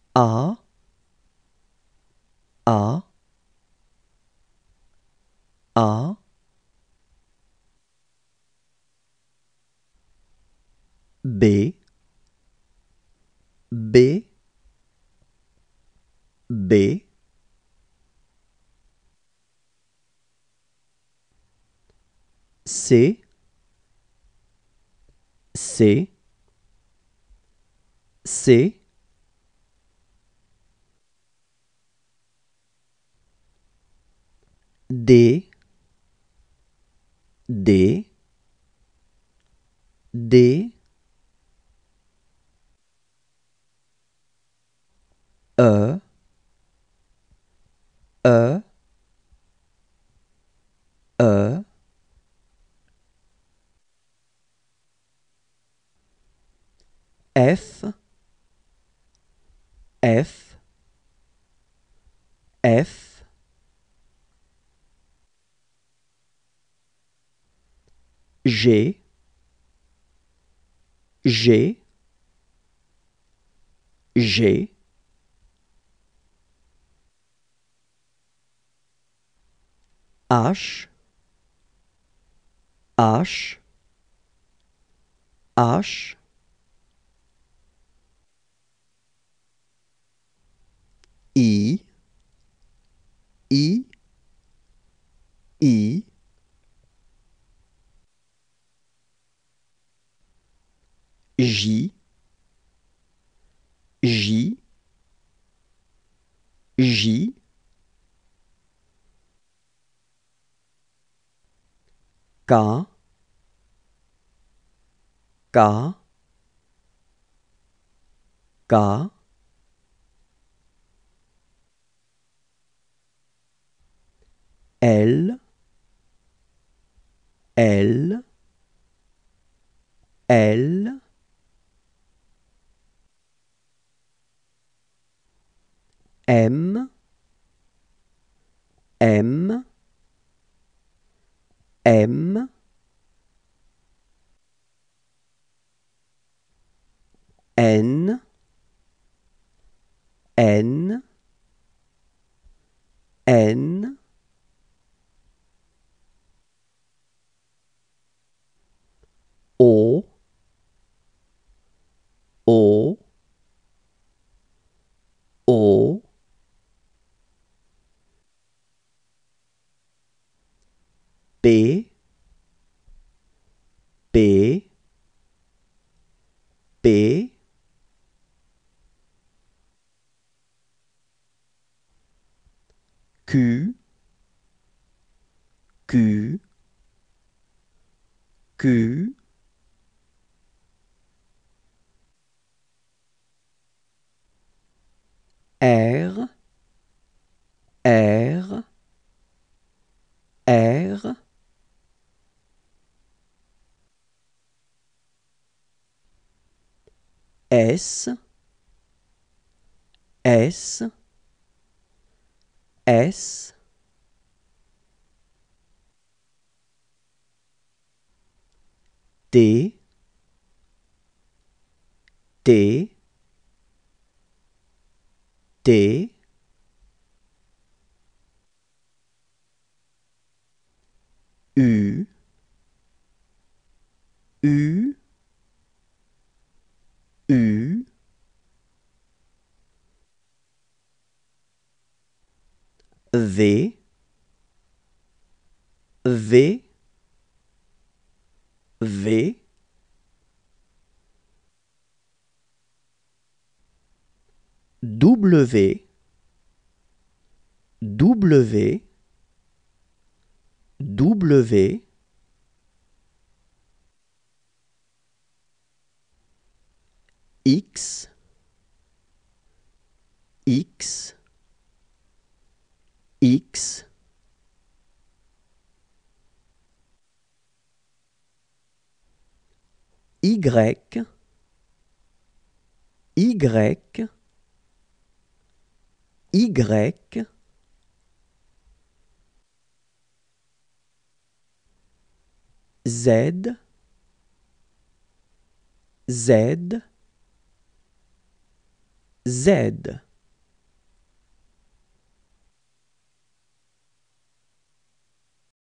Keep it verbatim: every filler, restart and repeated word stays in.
A, A, A, B, B, B, C, C, C, D, D, D, E, E, E, F, F, F, G, G, G, H, H, H, I, I, I, J, J, J, K, K, K, L, L, L, M, M, M, N, N, N, O, O, O, P, P, P, Q, Q, Q, R, R, R, S, S, S, T, T, T, U, U, U, V, V, V, W, W, W, X, X, X, Y, Y, Y, Z, Z, Z.